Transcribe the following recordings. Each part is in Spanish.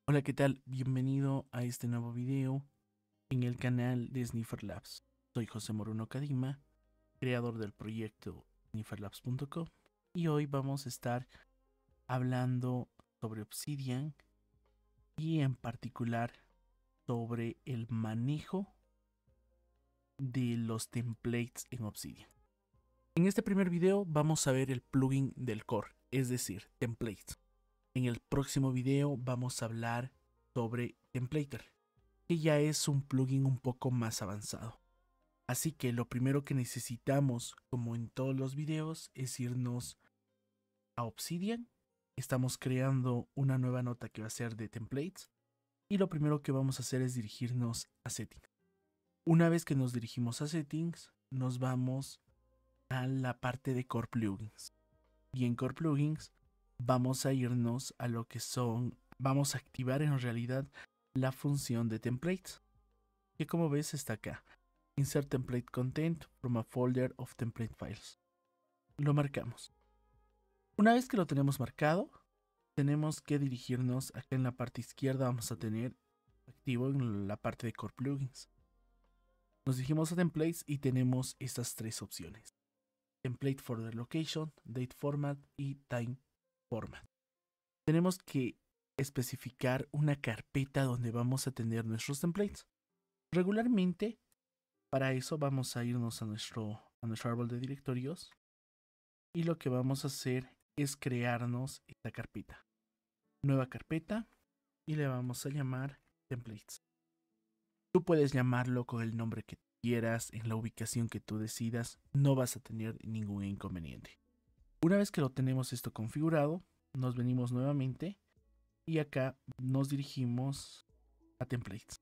Hola, ¿qué tal? Bienvenido a este nuevo video en el canal de Sniffer Labs. Soy José Moruno Cadima, creador del proyecto snifferlabs.com, y hoy vamos a estar hablando sobre Obsidian y en particular sobre el manejo de los templates en Obsidian. En este primer video vamos a ver el plugin del core, es decir, templates. En el próximo video vamos a hablar sobre Templater, que ya es un plugin un poco más avanzado. Así que lo primero que necesitamos, como en todos los videos, es irnos a Obsidian. Estamos creando una nueva nota que va a ser de templates. Y lo primero que vamos a hacer es dirigirnos a Settings. Una vez que nos dirigimos a Settings, nos vamos a la parte de Core Plugins. Y en Core Plugins vamos a irnos a lo que vamos a activar en realidad la función de templates, que como ves está acá. Insert template content from a folder of template files. Lo marcamos. Una vez que lo tenemos marcado, tenemos que dirigirnos acá en la parte izquierda. Vamos a tener activo en la parte de Core Plugins. Nos dirigimos a Templates y tenemos estas tres opciones: Template Folder Location, Date Format y Time Format. Tenemos que especificar una carpeta donde vamos a tener nuestros templates. Regularmente, para eso vamos a irnos a nuestro árbol de directorios y lo que vamos a hacer es crearnos esta carpeta. Nueva carpeta y le vamos a llamar templates. Tú puedes llamarlo con el nombre que quieras, en la ubicación que tú decidas, no vas a tener ningún inconveniente. Una vez que lo tenemos esto configurado, nos venimos nuevamente y acá nos dirigimos a templates.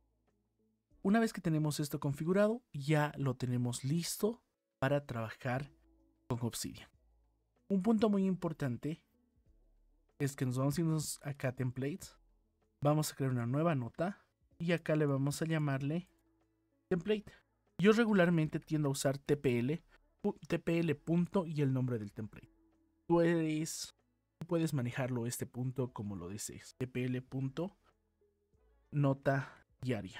Una vez que tenemos esto configurado, ya lo tenemos listo para trabajar con Obsidian. Un punto muy importante es que nos vamos a irnos acá a templates, vamos a crear una nueva nota y acá le vamos a llamarle template. Yo regularmente tiendo a usar tpl punto y el nombre del template. Tú puedes manejarlo este punto como lo desees. tpl punto nota diaria.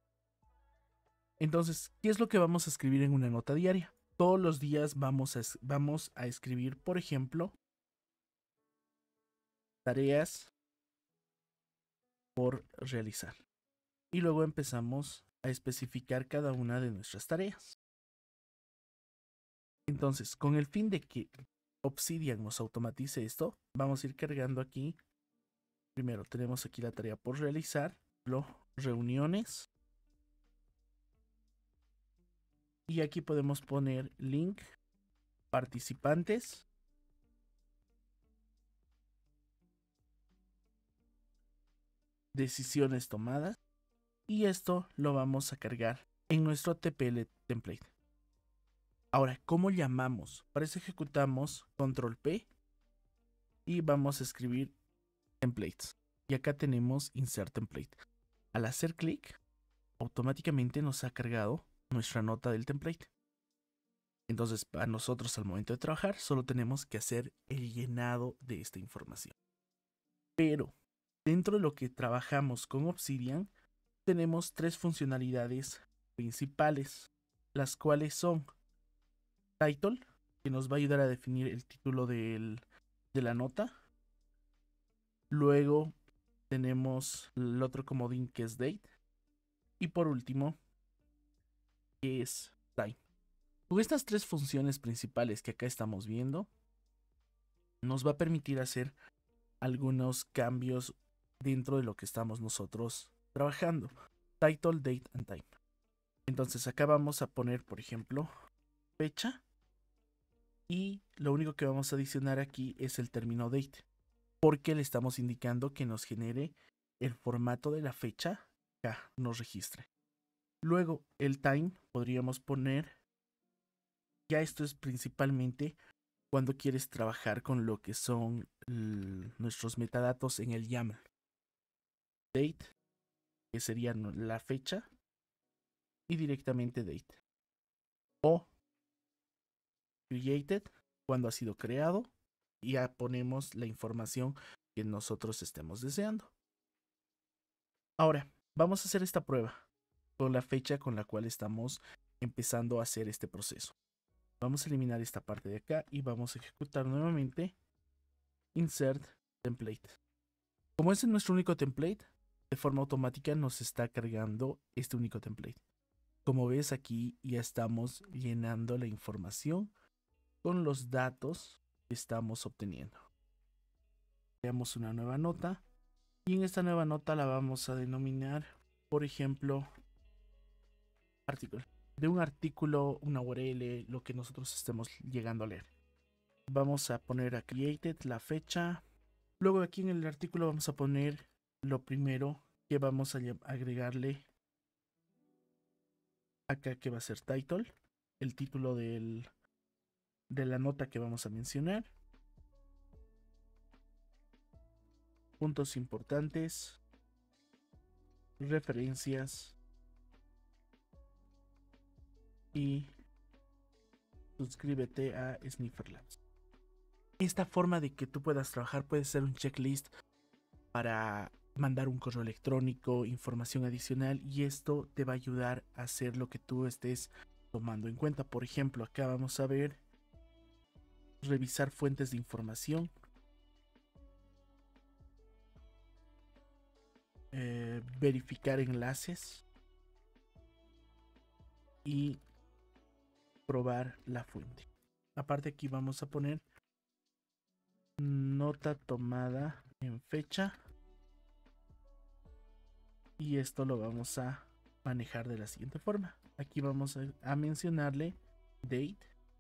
Entonces, ¿qué es lo que vamos a escribir en una nota diaria? Todos los días vamos a escribir, por ejemplo, tareas por realizar. Y luego empezamos a especificar cada una de nuestras tareas. Entonces, con el fin de que Obsidian nos automatice esto, vamos a ir cargando aquí. Primero tenemos aquí la tarea por realizar, reuniones. Y aquí podemos poner link, participantes, decisiones tomadas. Y esto lo vamos a cargar en nuestro TPL template. Ahora, ¿cómo llamamos? Para eso ejecutamos control P y vamos a escribir templates. Y acá tenemos insert template. Al hacer clic, automáticamente nos ha cargado nuestra nota del template. Entonces, para nosotros al momento de trabajar, solo tenemos que hacer el llenado de esta información. Pero, dentro de lo que trabajamos con Obsidian, tenemos tres funcionalidades principales, las cuales son title, que nos va a ayudar a definir el título de la nota. Luego tenemos el otro comodín que es date. Y por último, que es time. Con estas tres funciones principales que acá estamos viendo, nos va a permitir hacer algunos cambios dentro de lo que estamos nosotros trabajando. Title, date and time. Entonces acá vamos a poner, por ejemplo, fecha. Y lo único que vamos a adicionar aquí es el término date, porque le estamos indicando que nos genere el formato de la fecha que nos registre. Luego el time podríamos poner, ya esto es principalmente cuando quieres trabajar con lo que son nuestros metadatos en el YAML. Date, que sería la fecha, y directamente date. O created, cuando ha sido creado, y ya ponemos la información que nosotros estemos deseando. Ahora, vamos a hacer esta prueba con la fecha con la cual estamos empezando a hacer este proceso. Vamos a eliminar esta parte de acá y vamos a ejecutar nuevamente Insert Template. Como este es nuestro único template, de forma automática nos está cargando este único template. Como ves, aquí ya estamos llenando la información con los datos que estamos obteniendo. Creamos una nueva nota y en esta nueva nota la vamos a denominar, por ejemplo, artículo. De un artículo, una URL, lo que nosotros estemos llegando a leer. Vamos a poner a created la fecha. Luego aquí en el artículo vamos a poner lo primero que vamos a agregarle acá, que va a ser title, el título de la nota que vamos a mencionar. Puntos importantes, referencias y suscríbete a Sniffer Labs. Esta forma de que tú puedas trabajar puede ser un checklist para mandar un correo electrónico, información adicional, y esto te va a ayudar a hacer lo que tú estés tomando en cuenta. Por ejemplo, acá vamos a ver revisar fuentes de información, verificar enlaces y probar la fuente. Aparte, aquí vamos a poner nota tomada en fecha, y esto lo vamos a manejar de la siguiente forma. Aquí vamos a mencionarle date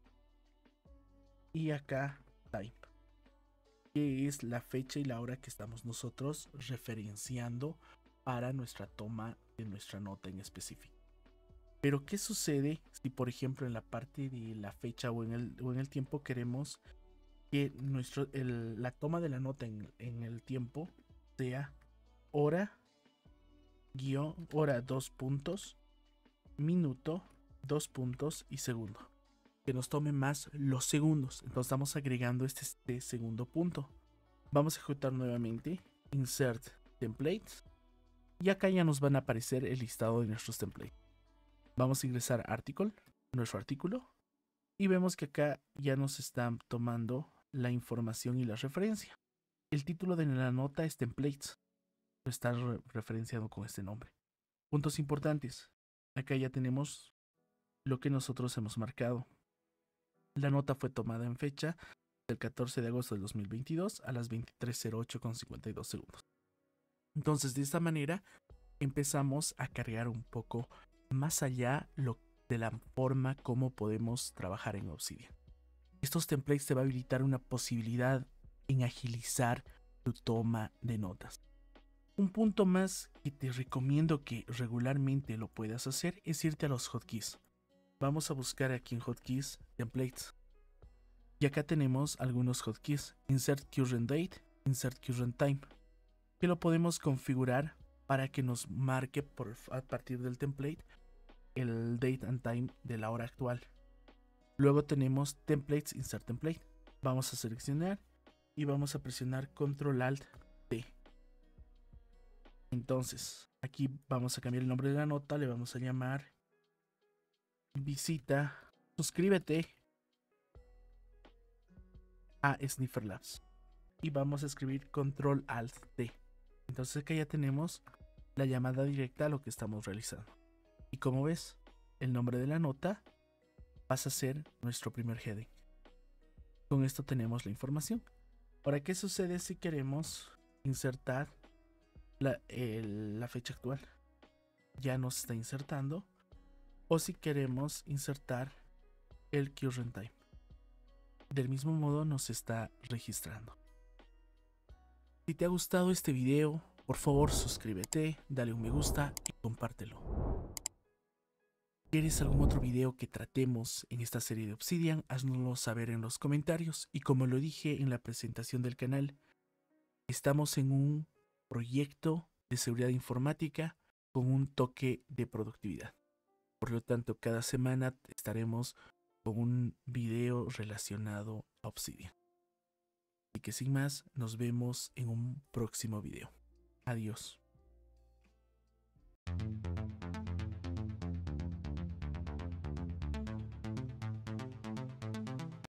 y acá time, que es la fecha y la hora que estamos nosotros referenciando para nuestra toma de nuestra nota en específico. Pero ¿qué sucede si, por ejemplo, en la parte de la fecha o en el tiempo queremos que la toma de la nota en el tiempo sea hora, guión, hora, 2 puntos, minuto, 2 puntos y segundo? Que nos tome más los segundos. Entonces estamos agregando este segundo punto. Vamos a ejecutar nuevamente Insert Templates y acá ya nos van a aparecer el listado de nuestros templates. Vamos a ingresar a Article, nuestro artículo, y vemos que acá ya nos están tomando la información y la referencia. El título de la nota es Templates, lo está referenciado con este nombre. Puntos importantes. Acá ya tenemos lo que nosotros hemos marcado. La nota fue tomada en fecha del 14 de agosto del 2022 a las 23:08:52 segundos. Entonces, de esta manera empezamos a cargar un poco más allá de la forma como podemos trabajar en Obsidian. Estos templates te va a habilitar una posibilidad en agilizar tu toma de notas. Un punto más que te recomiendo que regularmente lo puedas hacer es irte a los hotkeys. Vamos a buscar aquí en hotkeys templates. Y acá tenemos algunos hotkeys: Insert Current Date, Insert Current Time, que lo podemos configurar para que nos marque a partir del template el date and time de la hora actual. Luego tenemos Templates, Insert Template. Vamos a seleccionar y vamos a presionar Control Alt T. Entonces, aquí vamos a cambiar el nombre de la nota, le vamos a llamar Visita, suscríbete a Sniffer Labs. Y vamos a escribir Control Alt T. Entonces acá ya tenemos la llamada directa a lo que estamos realizando. Y como ves, el nombre de la nota pasa a ser nuestro primer heading. Con esto tenemos la información. Ahora, ¿qué sucede si queremos insertar la fecha actual? Ya nos está insertando. O si queremos insertar el current time, del mismo modo nos está registrando. Si te ha gustado este video, por favor suscríbete, dale un me gusta y compártelo. ¿Quieres algún otro video que tratemos en esta serie de Obsidian? Haznoslo saber en los comentarios. Y como lo dije en la presentación del canal, estamos en un proyecto de seguridad informática con un toque de productividad. Por lo tanto, cada semana estaremos con un video relacionado a Obsidian. Así que sin más, nos vemos en un próximo video. Adiós.